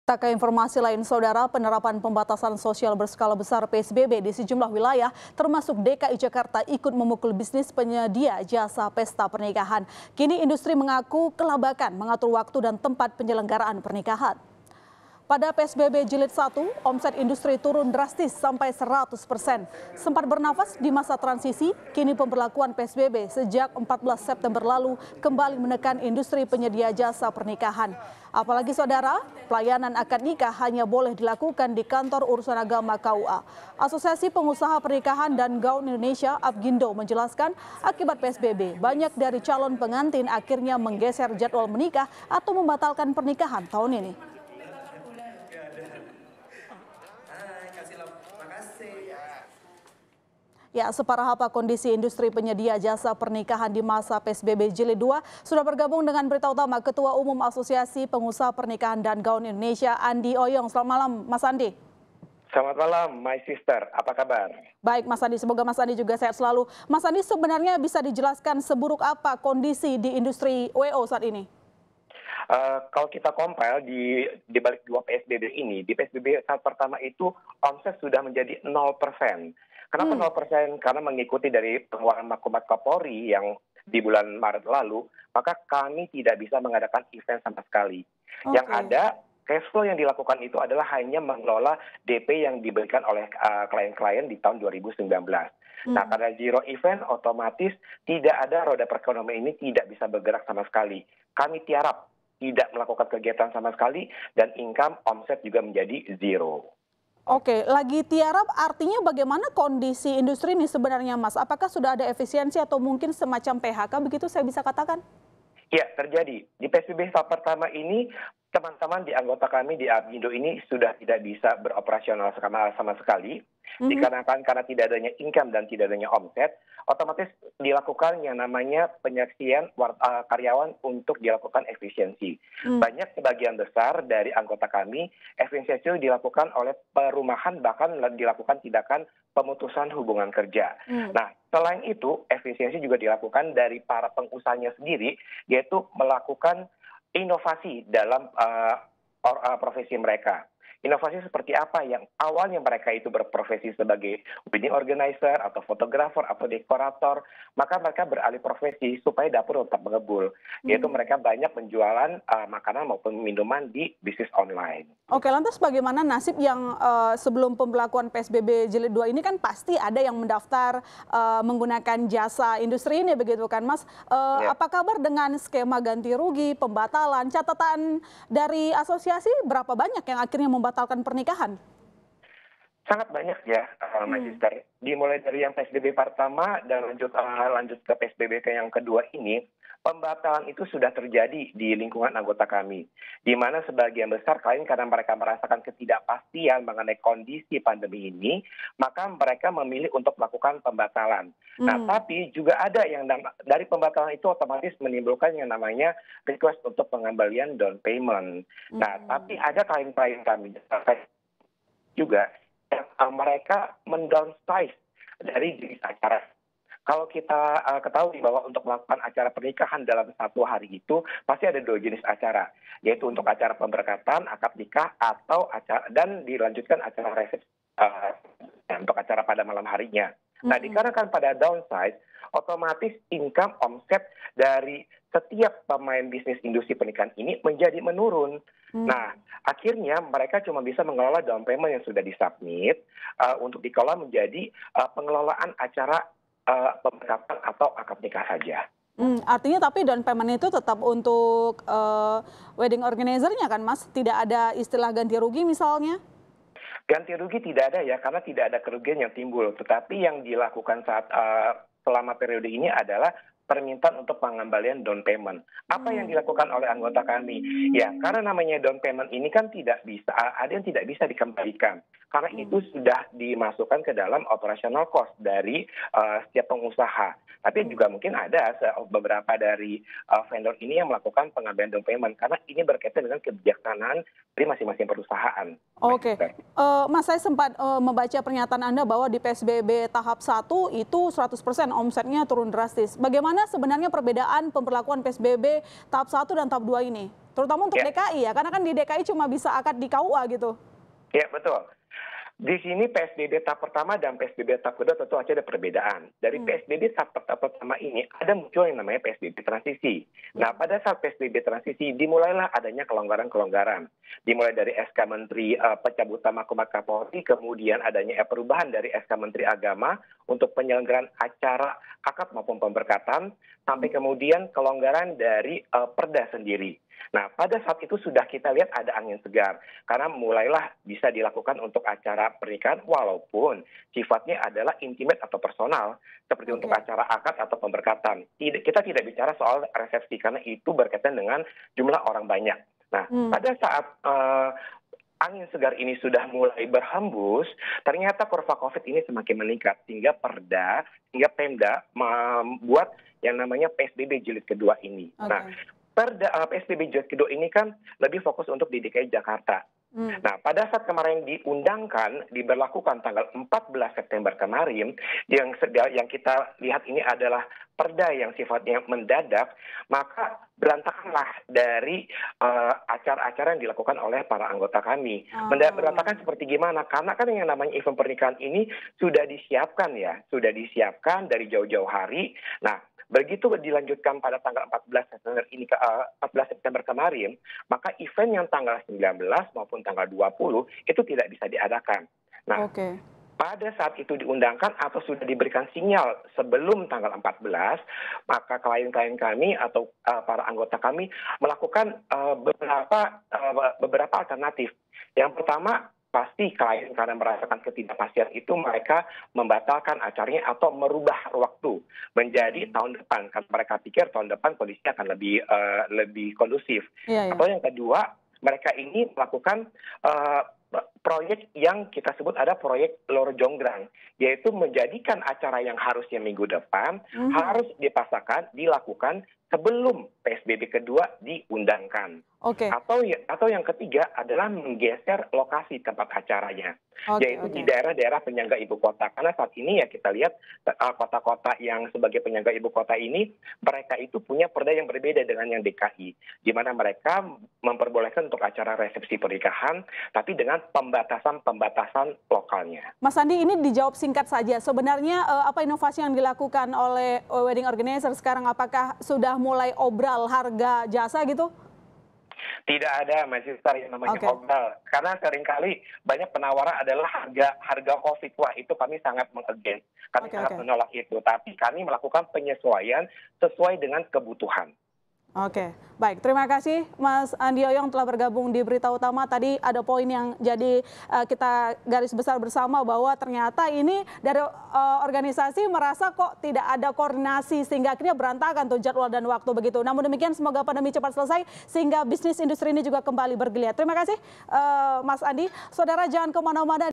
Tak ke informasi lain, Saudara, penerapan pembatasan sosial berskala besar PSBB di sejumlah wilayah, termasuk DKI Jakarta, ikut memukul bisnis penyedia jasa pesta pernikahan. Kini industri mengaku kelabakan mengatur waktu dan tempat penyelenggaraan pernikahan. Pada PSBB Jilid 1, omset industri turun drastis sampai 100%. Sempat bernafas di masa transisi, kini pemberlakuan PSBB sejak 14 September lalu kembali menekan industri penyedia jasa pernikahan. Apalagi Saudara, pelayanan akad nikah hanya boleh dilakukan di kantor urusan agama KUA. Asosiasi Pengusaha Pernikahan dan Gaun Indonesia, Apgindo, menjelaskan akibat PSBB, banyak dari calon pengantin akhirnya menggeser jadwal menikah atau membatalkan pernikahan tahun ini. Ya, separah apa kondisi industri penyedia jasa pernikahan di masa PSBB Jilid 2? Sudah bergabung dengan berita utama Ketua Umum Asosiasi Pengusaha Pernikahan dan Gaun Indonesia, Andi Oyong. Selamat malam, Mas Andi. Selamat malam, my sister. Apa kabar? Baik, Mas Andi. Semoga Mas Andi juga sehat selalu. Mas Andi, sebenarnya bisa dijelaskan seburuk apa kondisi di industri WO saat ini? Kalau kita compile di balik dua PSBB ini, di PSBB saat pertama itu omset sudah menjadi 0%. Kenapa 0%? Karena mengikuti dari pengeluaran maklumat Kapolri yang di bulan Maret lalu, maka kami tidak bisa mengadakan event sama sekali. Yang ada, cash flow yang dilakukan itu adalah hanya mengelola DP yang diberikan oleh klien-klien di tahun 2019. Nah, karena zero event, otomatis tidak ada roda perekonomian ini tidak bisa bergerak sama sekali. Kami tiarap tidak melakukan kegiatan sama sekali, dan income omset juga menjadi zero. Oke, lagi tiarap artinya bagaimana kondisi industri ini sebenarnya, Mas? Apakah sudah ada efisiensi atau mungkin semacam PHK, begitu saya bisa katakan? Ya, terjadi. Di PSBB tahap pertama ini, teman-teman di anggota kami di Apgindo ini sudah tidak bisa beroperasional sama sekali. Dikarenakan karena tidak adanya income dan tidak adanya omset, otomatis dilakukan yang namanya penyaksian karyawan untuk dilakukan efisiensi. Banyak sebagian besar dari anggota kami, efisiensi dilakukan oleh perumahan, bahkan dilakukan tindakan pemutusan hubungan kerja. Nah, selain itu, efisiensi juga dilakukan dari para pengusahanya sendiri, yaitu melakukan inovasi dalam profesi mereka. Inovasi seperti apa yang awalnya mereka itu berprofesi sebagai wedding organizer atau fotografer atau dekorator, maka mereka beralih profesi supaya dapur tetap mengebul, yaitu mereka banyak penjualan makanan maupun minuman di bisnis online. Oke, lantas bagaimana nasib yang sebelum pemberlakuan PSBB Jilid 2 ini kan pasti ada yang mendaftar menggunakan jasa industri ini, begitu kan, Mas? Apa kabar dengan skema ganti rugi, pembatalan, catatan dari asosiasi berapa banyak yang akhirnya membatalkan pernikahan? Sangat banyak ya, my sister. Dimulai dari yang PSBB pertama dan lanjut ke PSBB yang kedua ini, pembatalan itu sudah terjadi di lingkungan anggota kami, di mana sebagian besar klien karena mereka merasakan ketidakpastian mengenai kondisi pandemi ini, maka mereka memilih untuk melakukan pembatalan. Nah, tapi juga ada yang dari pembatalan itu otomatis menimbulkan yang namanya request untuk pengembalian down payment. Nah, tapi ada klien-klien kami juga yang mereka mendownsize dari jenis acara. Kalau kita ketahui bahwa untuk melakukan acara pernikahan dalam satu hari itu pasti ada dua jenis acara, yaitu untuk acara pemberkatan, akad nikah, atau acara dan dilanjutkan acara resepsi untuk acara pada malam harinya. Nah, dikarenakan pada downsize, otomatis income omset dari setiap pemain bisnis industri pernikahan ini menjadi menurun. Nah, akhirnya mereka cuma bisa mengelola down payment yang sudah disubmit untuk dikelola menjadi pengelolaan acara pemberkatan atau akad nikah saja. Artinya tapi down payment itu tetap untuk wedding organizer-nya kan, Mas? Tidak ada istilah ganti rugi misalnya? Ganti rugi tidak ada ya, karena tidak ada kerugian yang timbul. Tetapi yang dilakukan saat selama periode ini adalah permintaan untuk pengembalian down payment. Apa yang dilakukan oleh anggota kami? Ya, karena namanya down payment ini kan tidak bisa, ada yang tidak bisa dikembalikan. Karena itu sudah dimasukkan ke dalam operational cost dari setiap pengusaha. Tapi juga mungkin ada beberapa dari vendor ini yang melakukan pengambilan down payment. Karena ini berkaitan dengan kebijaksanaan dari masing-masing perusahaan. Oke, Mas, saya sempat membaca pernyataan Anda bahwa di PSBB tahap 1 itu 100% omsetnya turun drastis. Bagaimana sebenarnya perbedaan pemberlakuan PSBB tahap 1 dan tahap 2 ini? terutama untuk Ya. DKI ya, karena kan di DKI cuma bisa akad di KUA gitu. Ya, betul. Di sini PSBB tahap pertama dan PSBB tahap kedua tentu saja ada perbedaan. Dari PSBB tahap pertama ini ada muncul yang namanya PSBB transisi. Nah, pada saat PSBB transisi dimulailah adanya kelonggaran-kelonggaran. Dimulai dari SK Menteri pencabutan Mahkamah Kapolri, kemudian adanya perubahan dari SK Menteri Agama untuk penyelenggaraan acara akad maupun pemberkatan, sampai kemudian kelonggaran dari Perda sendiri. Nah, pada saat itu sudah kita lihat ada angin segar, karena mulailah bisa dilakukan untuk acara pernikahan walaupun sifatnya adalah intimate atau personal, seperti untuk acara akad atau pemberkatan. Kita tidak bicara soal resepsi, karena itu berkaitan dengan jumlah orang banyak. Nah, pada saat angin segar ini sudah mulai berhembus, ternyata kurva COVID ini semakin meningkat, sehingga Pemda membuat yang namanya PSBB jilid kedua ini. Nah, PSBB jilid kedua ini kan lebih fokus untuk di DKI Jakarta. Nah, pada saat kemarin diberlakukan tanggal 14 September kemarin, yang kita lihat ini adalah perda yang sifatnya mendadak, maka berantakanlah dari acara-acara yang dilakukan oleh para anggota kami. Berantakan seperti gimana? Karena kan yang namanya event pernikahan ini sudah disiapkan dari jauh-jauh hari. Nah, begitu dilanjutkan pada tanggal 14 September kemarin, maka event yang tanggal 19 maupun tanggal 20 itu tidak bisa diadakan. Nah, pada saat itu diundangkan atau sudah diberikan sinyal sebelum tanggal 14, maka klien-klien kami atau para anggota kami melakukan beberapa alternatif. Yang pertama, pasti klien karena merasakan ketidakpastian itu mereka membatalkan acaranya atau merubah waktu menjadi tahun depan, karena mereka pikir tahun depan kondisi akan lebih kondusif. Atau yang kedua, mereka ini melakukan proyek yang kita sebut ada proyek Loro Jonggrang, yaitu menjadikan acara yang harusnya minggu depan harus dilakukan sebelum PSBB kedua diundangkan. Atau yang ketiga adalah menggeser lokasi tempat acaranya, yaitu di daerah-daerah penyangga ibu kota. Karena saat ini ya kita lihat kota-kota yang sebagai penyangga ibu kota ini, mereka itu punya perda yang berbeda dengan yang DKI, di mana mereka memperbolehkan untuk acara resepsi pernikahan, tapi dengan pembatasan lokalnya. Mas Andi, ini dijawab singkat saja. Sebenarnya apa inovasi yang dilakukan oleh wedding organizer sekarang? Apakah sudah mulai obral harga jasa gitu? Tidak ada, Mas Sister, yang namanya obral. Karena seringkali banyak penawaran adalah harga COVID. Wah, itu kami sangat meng-against. Kami sangat menolak itu. Tapi kami melakukan penyesuaian sesuai dengan kebutuhan. Baik. Terima kasih Mas Andi Oyong telah bergabung di Berita Utama. Tadi ada poin yang jadi kita garis besar bersama bahwa ternyata ini dari organisasi merasa kok tidak ada koordinasi sehingga akhirnya berantakan tuh jadwal dan waktu begitu. Namun demikian semoga pandemi cepat selesai sehingga bisnis industri ini juga kembali bergeliat. Terima kasih Mas Andi. Saudara jangan kemana-mana.